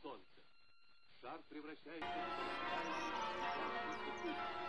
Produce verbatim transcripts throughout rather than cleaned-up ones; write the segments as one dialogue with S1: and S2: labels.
S1: солнце. Шар превращается в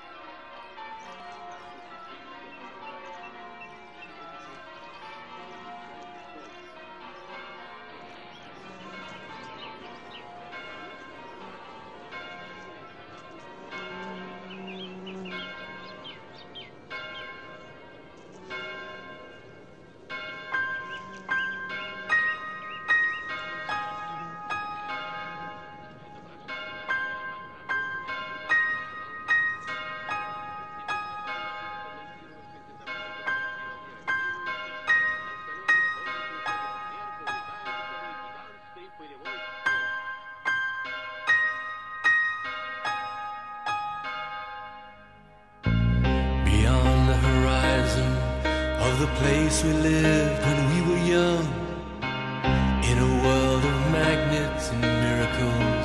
S2: of the place we lived when we were young, in a world of magnets and miracles.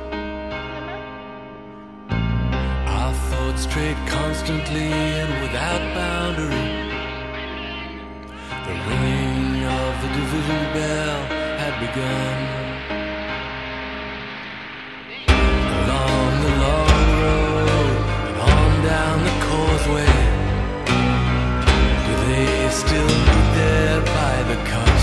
S2: Our thoughts strayed constantly and without boundary. The ringing of the division bell had begun. Along the long road and on down the causeway, they still meet there by the cut.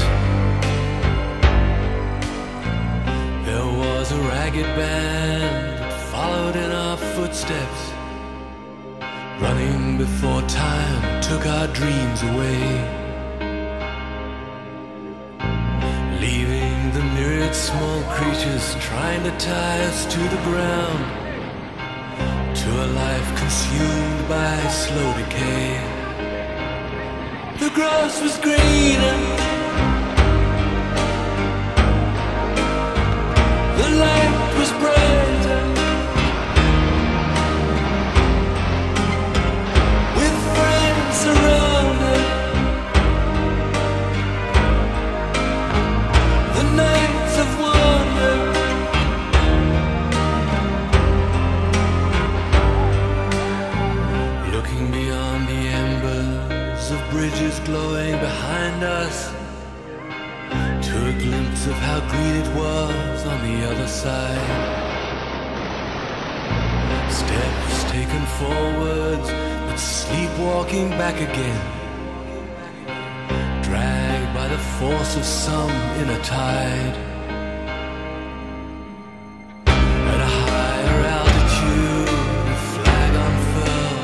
S2: There was a ragged band that followed in our footsteps, running before time took our dreams away, leaving the myriad small creatures trying to tie us to the ground, to a life consumed by slow decay. The grass was greener, the light was brighter, with friends around it. The nights of wonder, looking beyond the embers of bridges glowing behind us, to a glimpse of how green it was on the other side. Steps taken forwards, but sleepwalking back again, dragged by the force of some inner tide. At a higher altitude, a flag unfurled,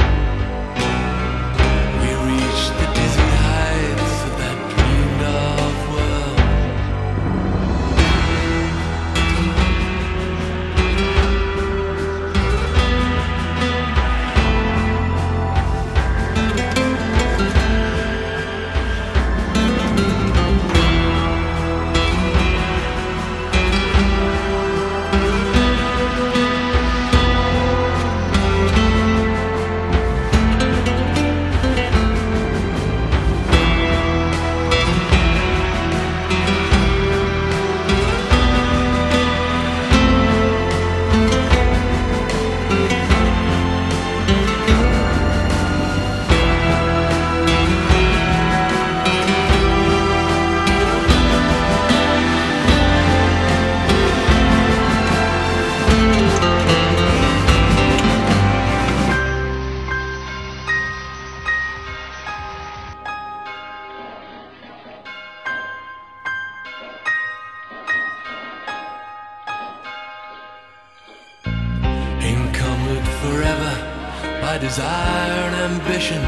S2: forever by desire and ambition.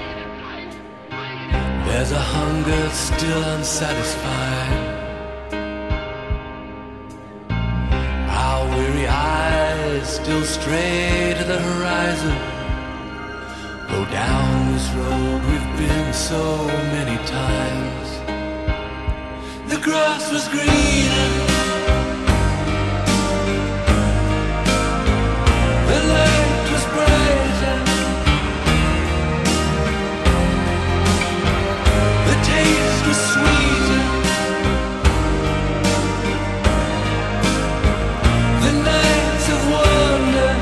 S2: There's a hunger still unsatisfied. Our weary eyes still stray to the horizon, though down this road we've been so many times. The grass was greener, the light was brighter, the taste was sweeter, the nights of wonder,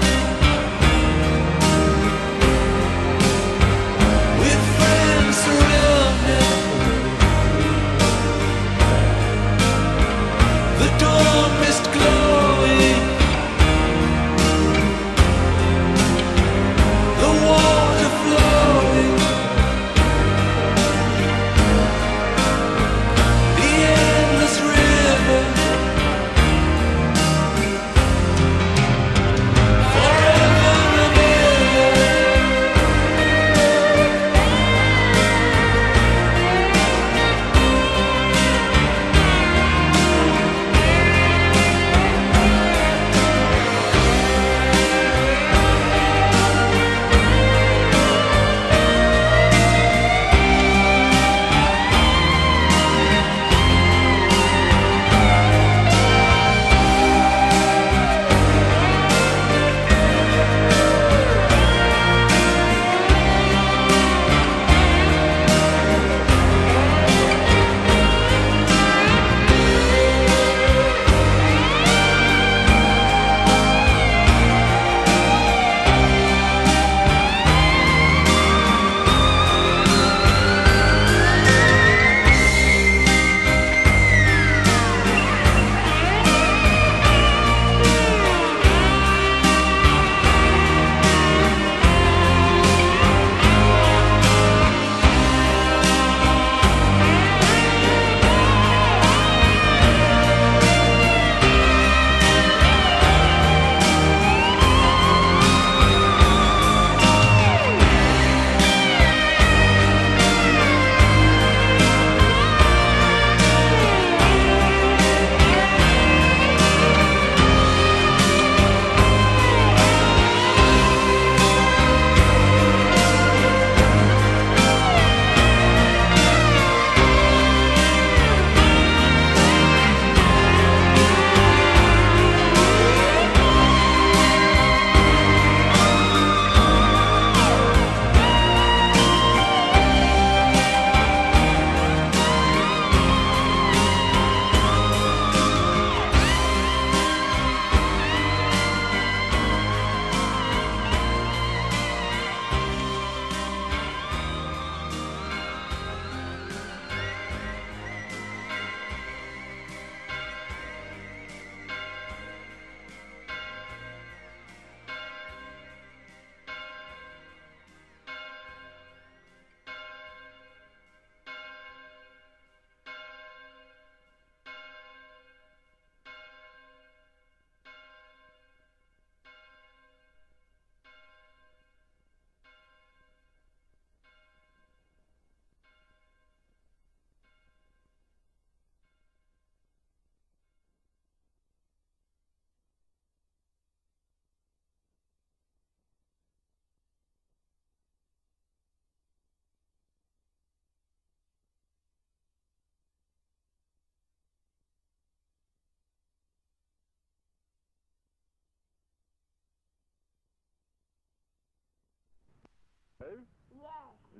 S2: with friends surrounded, the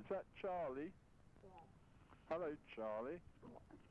S3: that Charlie?
S4: Yeah.
S3: Hello, Charlie.